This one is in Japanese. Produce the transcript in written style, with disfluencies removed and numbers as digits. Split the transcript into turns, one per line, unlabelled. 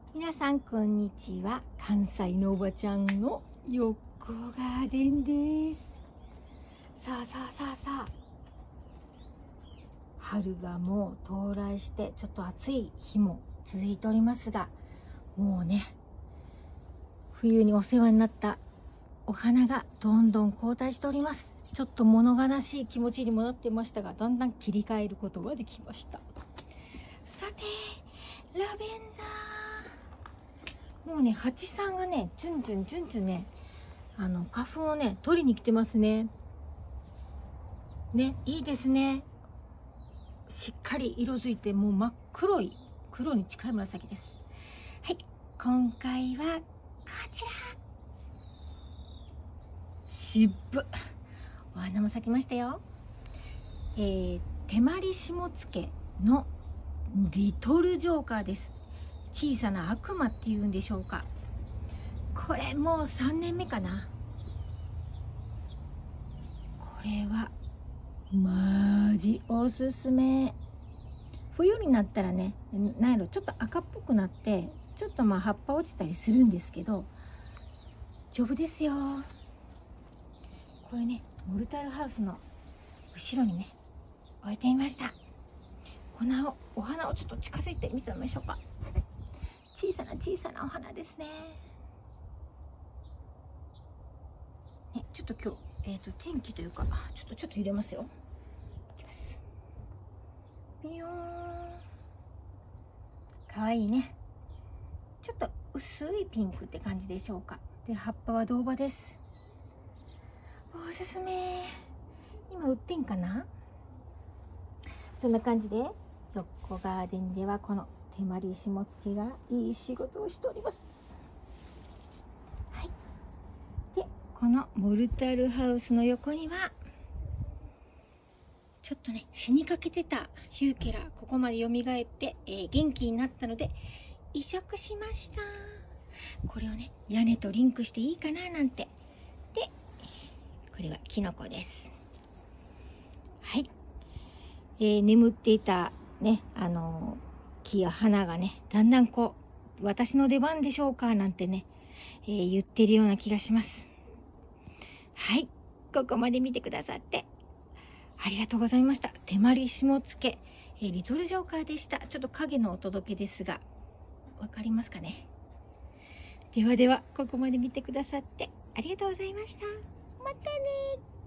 皆さんこんにちは。関西のおばちゃんのよっこガーデンです。さあ春がもう到来してちょっと暑い日も続いておりますが、もうね冬にお世話になったお花がどんどん後退しております。ちょっと物悲しい気持ちにもなってましたが、だんだん切り替えることができました。さてラベンダー、もうね蜂さんがねチュンチュンね花粉をね取りに来てますね。いいですね。しっかり色づいてもう真っ黒に近い紫です。はい、今回はこちら、渋お花も咲きましたよ。手まり下野のリトルジョーカーです。小さな悪魔っていうんでしょうか。これもう3年目かな。これはマジおすすめ。冬になったらね、なんやろ、ちょっと赤っぽくなってちょっと葉っぱ落ちたりするんですけど、丈夫ですよ。これね、モルタルハウスの後ろにね置いてみました。お花をちょっと近づいて見てみましょうか。小さなお花ですね。ちょっと今日、天気というか、ちょっと入れますよ。ビヨーン、かわいいね。ちょっと薄いピンクって感じでしょうか。で、葉っぱは銅葉です。おすすめ。今売ってんかな。そんな感じでよっこガーデンではこの手まり下付けがいい仕事をしております。はい。で、このモルタルハウスの横にはちょっとね死にかけてたヒューケラ、ここまで蘇って、元気になったので移植しました。これをね屋根とリンクしていいかななんて。で、これはキノコです。はい。眠っていたね木や花がねだんだんこう私の出番でしょうかなんてね、言ってるような気がします。はい、ここまで見てくださってありがとうございました。手まり下付け、リトルジョーカーでした。ちょっと影のお届けですがわかりますかね。ではここまで見てくださってありがとうございました。またね。